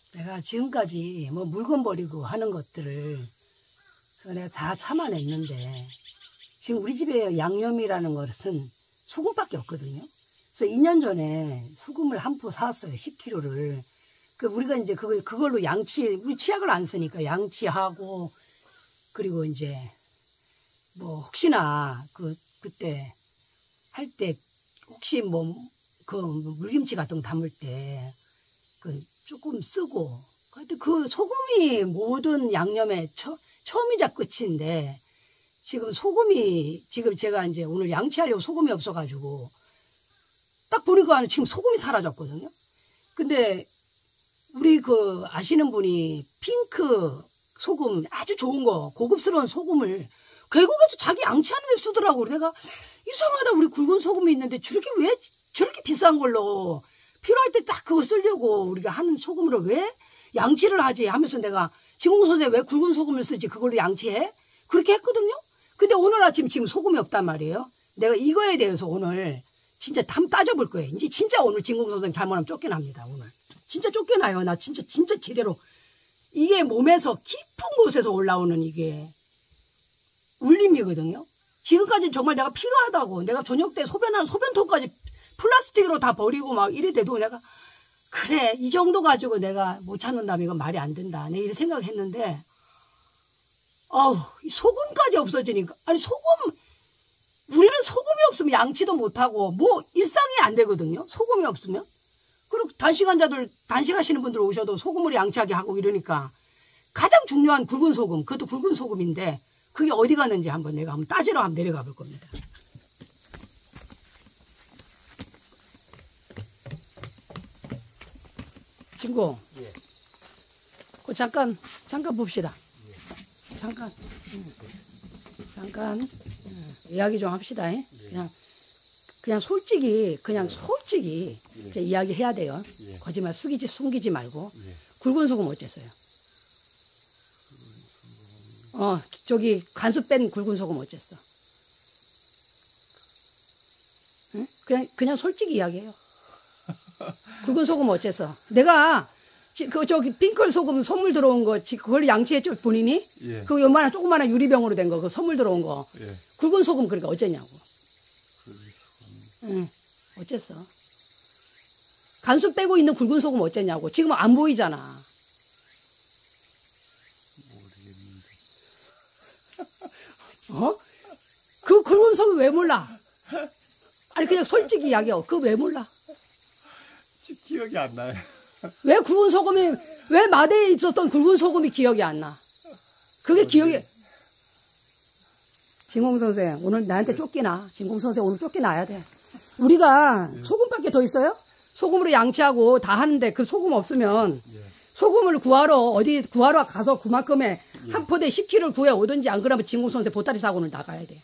내가 지금까지 뭐 물건 버리고 하는 것들을 내가 다 참아냈는데 지금 우리 집에 양념이라는 것은 소금밖에 없거든요. 그래서 2년 전에 소금을 한 포 사왔어요. 10kg를. 그 우리가 이제 그걸로 우리 치약을 안 쓰니까 양치하고, 그리고 이제 뭐 혹시나 그때 할 때 혹시 뭐 그 물김치 같은 거 담을 때 그 조금 쓰고, 하여튼 그 소금이 모든 양념의 처음이자 끝인데, 지금 지금 제가 이제 오늘 양치하려고 소금이 없어가지고 딱 보니까 지금 소금이 사라졌거든요. 근데 우리 아시는 분이 핑크 소금, 아주 좋은 거, 고급스러운 소금을 계곡에서 자기 양치하는 데 쓰더라고. 내가 이상하다, 우리 굵은 소금이 있는데 왜 저렇게 비싼 걸로 필요할 때 딱 그거 쓰려고 우리가 하는 소금으로 왜 양치를 하지 하면서, 내가 진공소재 왜 굵은 소금을 쓰지, 그걸로 양치해? 그렇게 했거든요. 근데 오늘 아침 지금 소금이 없단 말이에요. 내가 이거에 대해서 오늘 진짜 따져볼 거예요. 이제 진짜 오늘 진공소생 잘못하면 쫓겨납니다. 오늘 진짜 쫓겨나요. 나 진짜 제대로 이게 몸에서 깊은 곳에서 올라오는 이게 울림이거든요. 지금까지 정말 내가 필요하다고, 내가 저녁 때 소변하는 소변통까지 플라스틱으로 다 버리고 막 이래 돼도 내가, 그래 이 정도 가지고 내가 못 찾는다면 이건 말이 안 된다, 내가 이렇게 생각했는데, 이 소금까지 없어지니까, 아니 우리는 소금이 없으면 양치도 못하고 뭐 일상이 안 되거든요. 소금이 없으면. 그리고 단식하시는 분들 오셔도 소금으로 양치하게 하고 이러니까, 가장 중요한 굵은 소금, 그것도 굵은 소금인데 그게 어디 갔는지 내가 한번 따지러 내려가 볼 겁니다. 친구, 예. 잠깐 봅시다. 예. 잠깐 이야기 좀 합시다. 예? 그냥 솔직히 그냥 이야기해야 돼요. 예. 거짓말 숨기지 말고. 예. 굵은 소금 어쨌어요? 저기 간수 뺀 굵은 소금 어쨌어? 응? 그냥 솔직히 이야기해요. 굵은 소금 어쨌어? 내가 저기 핑클 소금 선물 들어온 거 그걸 양치했죠, 본인이? 예. 그 요만한 조그마한 유리병으로 된 거, 그 선물 들어온 거. 예. 굵은 소금 그러니까 어쨌냐고. 응, 어쨌어? 간수 빼고 있는 굵은 소금 어쨌냐고. 지금 안 보이잖아. 모르겠는데. 그 굵은 소금 왜 몰라? 아니 그냥 솔직히 이야기하고, 그거 왜 몰라? 기억이 안 나요. 왜 마대에 있었던 굵은 소금이 기억이 안 나? 그게 기억이. 진공선생 오늘 나한테 쫓기나? 진공선생 오늘 쫓겨나야 돼. 우리가 소금밖에 더 있어요? 소금으로 양치하고 다 하는데 그 소금 없으면 소금을 어디 구하러 가서 그만큼의 한 포대 10kg를 구해 오든지, 안 그러면 진공선생 보따리 사고는 나가야 돼.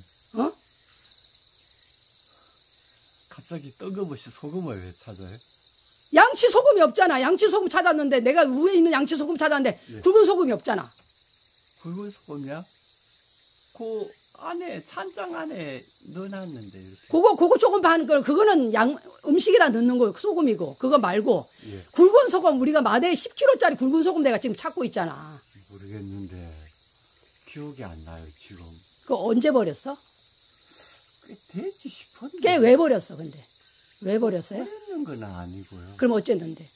갑자기 뜬금없이 소금을 왜 찾아요? 양치 소금이 없잖아. 양치 소금 찾았는데, 내가 위에 있는 양치 소금 찾았는데 굵은 소금이 없잖아. 굵은 소금이야? 그 안에 찬장 안에 넣어놨는데 이렇게. 그거 조금 반 걸, 그거는 음식에다 넣는 거 소금이고, 그거 말고 굵은 소금, 우리가 마대에 10kg짜리 굵은 소금 내가 지금 찾고 있잖아. 모르겠는데 기억이 안 나요 지금. 그거 언제 버렸어? 꽤 되지 싶었는데. 걔 왜 버렸어 근데? 왜 버렸어요? 버렸는 건 아니고요. 그럼 어쨌는데?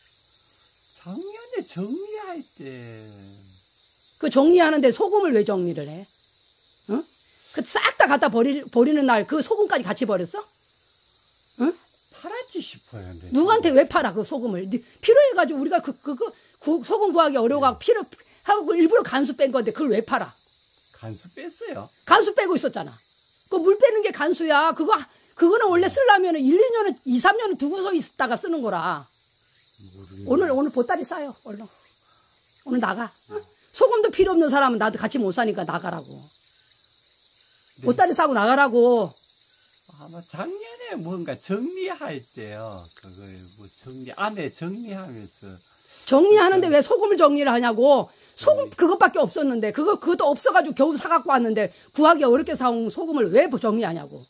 작년에 정리할 때. 그 정리하는데 소금을 왜 정리를 해? 응? 그 싹 다 갖다 버리는 날 그 소금까지 같이 버렸어? 응? 팔았지 싶어요. 근데 누구한테 왜 팔아 그 소금을? 필요해가지고 우리가 소금 구하기 어려워가지고 필요하고 일부러 간수 뺀 건데 그걸 왜 팔아? 간수 뺐어요? 간수 빼고 있었잖아. 그 물 빼는 게 간수야. 그거는 원래 쓰려면 1, 2년은 2, 3년은 두고서 있다가 쓰는 거라. 오늘 보따리 싸요. 얼른. 오늘 나가. 소금도 필요 없는 사람은 나도 같이 못 사니까 나가라고. 네. 보따리 싸고 나가라고. 아마 작년에 뭔가 정리할 때요. 안에 정리하면서. 정리하는데 왜 소금을 정리를 하냐고. 소금 그것밖에 없었는데, 그것도 없어가지고 겨우 사갖고 왔는데, 구하기 어렵게 사온 소금을 왜 정리하냐고.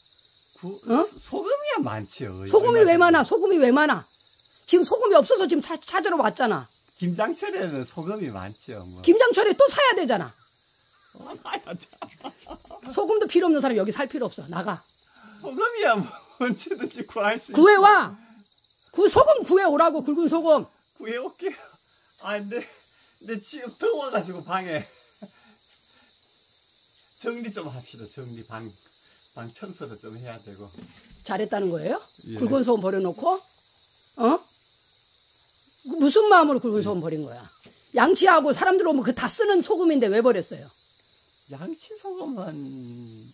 소금이야 많지요. 소금이 왜 많아? 지금 소금이 없어서 지금 찾으러 왔잖아. 김장철에는 소금이 많죠. 뭐. 김장철에 또 사야 되잖아. 사야죠. 소금도 필요 없는 사람 여기 살 필요 없어. 나가. 소금이야 뭐 언제든지 구할 수 구해와. 그 소금 구해오라고, 굵은 소금. 구해올게요. 아, 근데 지금 더워가지고 방에 정리 좀 합시다. 정리 방 청소도 좀 해야 되고. 잘했다는 거예요? 예. 굵은 소금 버려놓고? 어? 무슨 마음으로 굵은 소금 버린 거야? 양치하고 사람들 오면 그 다 쓰는 소금인데 왜 버렸어요? 양치 소금은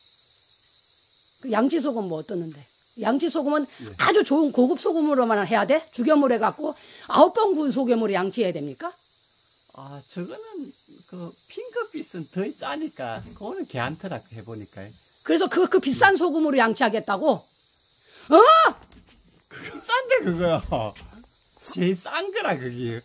그 양치 소금 뭐 어떠는데? 양치 소금은 예. 아주 좋은 고급 소금으로만 해야 돼? 죽여물 해갖고 9번 구운 소금으로 양치해야 됩니까? 아 저거는 그 핑크빛은 더 짜니까 그거는 괜찮더라 해보니까. 그래서 그 비싼 소금으로 양치하겠다고? 어? 싼데 그거요. 제일 싼 거라 그게.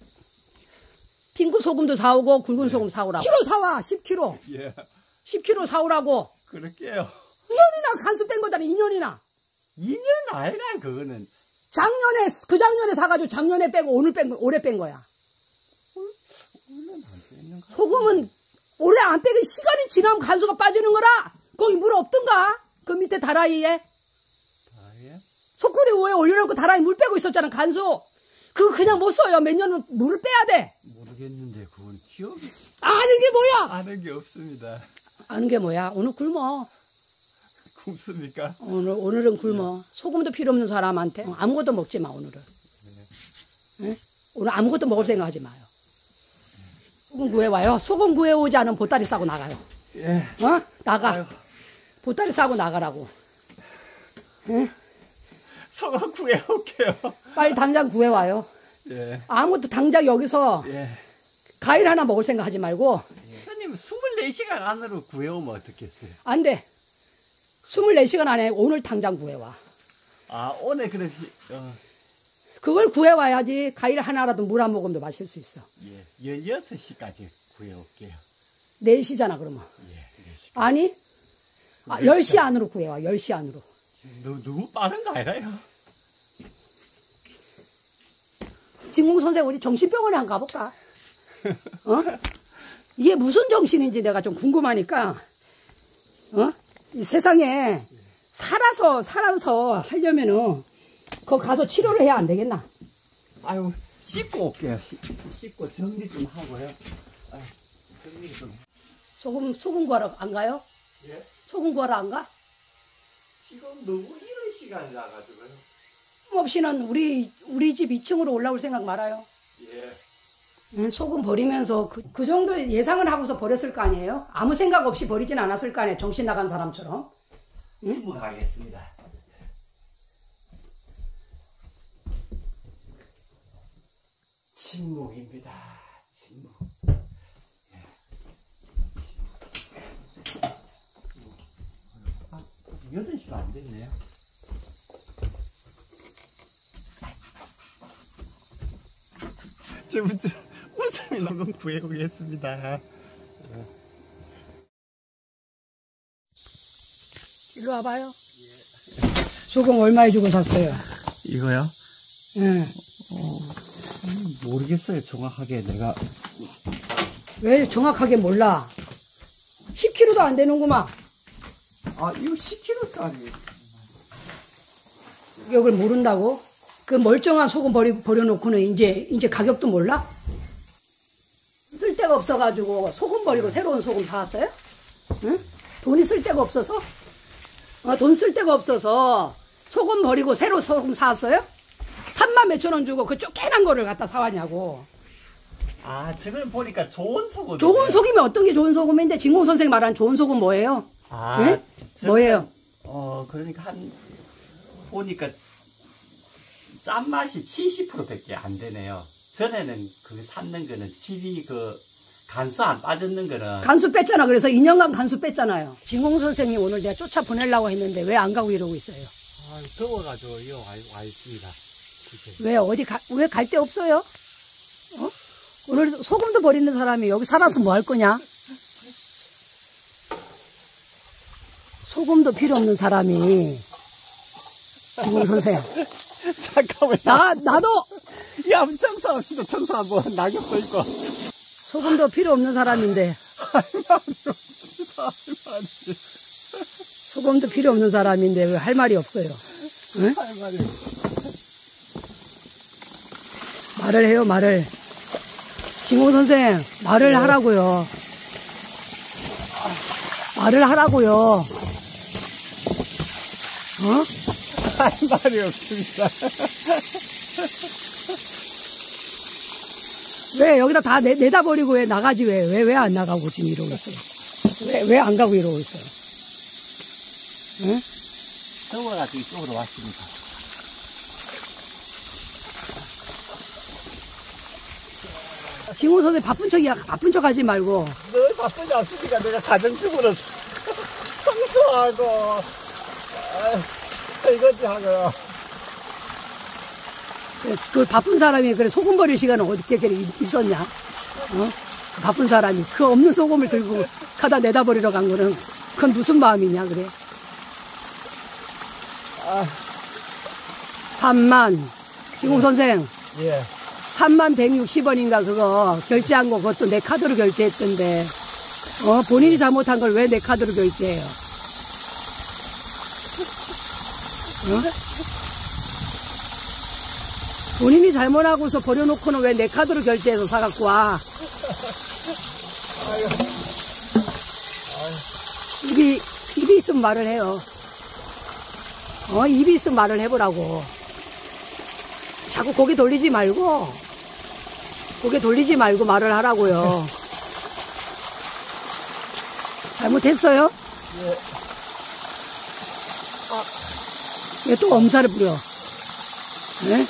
핑크 소금도 사오고 굵은 소금 사오라고. 10kg 사와, 10kg. 예. 10kg 사오라고. 그럴게요. 2년이나 간수 뺀 거잖아, 2년이나. 2년 아니라 그거는. 그 작년에 사가지고 작년에 빼고 올해 뺀 거야. 원래는 안 되는 거. 소금은 올해 안 빼고 시간이 지나면 간수가 빠지는 거라. 거기 물 없던가? 그 밑에 다라이에. 예? 소쿠리 위에 올려놓고 다라이 물 빼고 있었잖아, 간수. 그거 그냥 못 써요. 몇 년은 물을 빼야 돼. 모르겠는데 그건 기억이 아는 게 뭐야? 아는 게 없습니다. 아는 게 뭐야? 오늘 굶어. 굶습니까? 오늘은 굶어. 소금도 필요 없는 사람한테 아무것도 먹지 마, 오늘은. 응? 오늘 아무것도 먹을 생각하지 마요. 소금 구해와요. 소금 구해오지 않으면 보따리 싸고 나가요. 예. 어? 나가. 아유. 보따리 싸고 나가라고. 응? 소금 구해올게요. 빨리 당장 구해와요. 예. 아무것도 당장 여기서 예. 과일 하나 먹을 생각하지 말고. 형님 24시간 안으로 구해오면 어떻겠어요? 안 돼. 24시간 안에 오늘 당장 구해와. 아 오늘 그럼 그걸 구해와야지 과일 하나라도 물 한 모금도 마실 수 있어. 예. 16시까지 구해올게요. 4시잖아, 그러면. 예. 4시. 아니? 10시 안으로 구해와, 10시 안으로. 너무 빠른 거 아니라요? 진공 선생 우리 정신병원에 한번 가볼까? 어? 이게 무슨 정신인지 내가 좀 궁금하니까, 어? 이 세상에 살아서 하려면은, 거기 가서 치료를 해야 안 되겠나? 아유 씻고 올게요. 씻고 정리 좀 하고요. 아유, 정리 좀. 소금 구하러 안 가요? 예? 소금 구하러 안 가? 지금 너무 이른 시간이라 가지고요. 없이는 우리 집 2층으로 올라올 생각 말아요. 예. 응, 소금 버리면서 그 정도 예상을 하고서 버렸을 거 아니에요? 아무 생각 없이 버리진 않았을 거 아니에요? 정신 나간 사람처럼. 침묵하겠습니다. 침묵입니다. 침묵. 예. 아, 8시도 안 됐네요. 지금부터 우선이 녹음 구해오겠습니다. 일로 와봐요. 소금 얼마에 주고 샀어요? 이거요? 응. 모르겠어요. 정확하게 내가. 왜 정확하게 몰라? 10kg도 안 되는구만. 아, 이거 10kg짜리. 가격을 모른다고? 그 멀쩡한 소금 버려놓고는 이제 가격도 몰라? 쓸데가 없어가지고 소금 버리고 새로운 소금 사왔어요? 응? 돈이 쓸데가 없어서? 돈 쓸데가 없어서 소금 버리고 새로 소금 사왔어요? 3만 몇천 원 주고 그 쪼개난 거를 갖다 사왔냐고. 아, 지금 보니까 좋은 소금. 좋은 소금이 어떤 게 좋은 소금인데 진공 선생 말한 좋은 소금 뭐예요? 아, 응? 뭐예요? 그러니까 보니까 짠맛이 70%밖에 안 되네요. 전에는 그 샀는 거는 집이 간수 안 빠졌는 거는. 간수 뺐잖아. 그래서 2년간 간수 뺐잖아요. 진공 선생님 오늘 내가 쫓아 보내려고 했는데 왜 안 가고 이러고 있어요? 아, 더워가지고 와 있습니다. 왜 왜 갈 데 없어요? 오늘 소금도 버리는 사람이 여기 살아서 뭐 할 거냐? 소금도 필요 없는 사람이 진공 선생. 잠깐만요. 나도 이 한번 청소합시다. 청소 한번 낙엽도 있고. 소금도 필요 없는 사람인데. 할 말이 없습니다. 할 말이. 소금도 필요 없는 사람인데 왜 할 말이 없어요? 응? 할 말이. 말을 해요, 말을. 진공 선생, 말을 네. 하라고요. 말을 하라고요. 어? 할 말이 없습니다. 왜 여기다 다 내다 버리고 왜 나가지 왜 안 나가고 지금 이러고 있어요? 왜 안 가고 이러고 있어요? 응? 더워가지고 이쪽으로 왔습니다. 진공 선생 바쁜 척 하지 말고. 늘 바쁘지 않습니까? 내가 가정주부로 청소하고, 설거지 하고요. 그 바쁜 사람이 그래 소금 버릴 시간은 어떻게 있었냐? 어? 바쁜 사람이 그 없는 소금을 들고 가다 내다 버리러 간 거는 그건 무슨 마음이냐 그래? 3만 진공 선생 예. 3만 160원인가 그거 결제한 거 그것도 내 카드로 결제했던데 본인이 잘못한 걸 왜 내 카드로 결제해요? 본인이 잘못하고서 버려놓고는 왜 내 카드로 결제해서 사갖고 와? 입이 있으면 말을 해요. 입이 있으면 말을 해보라고. 자꾸 고개 돌리지 말고 말을 하라고요. 잘못했어요? 예. 왜 또 엄살을 부려? 네?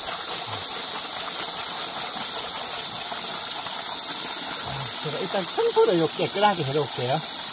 제가 일단 청소를 요 깨끗하게 해놓을게요.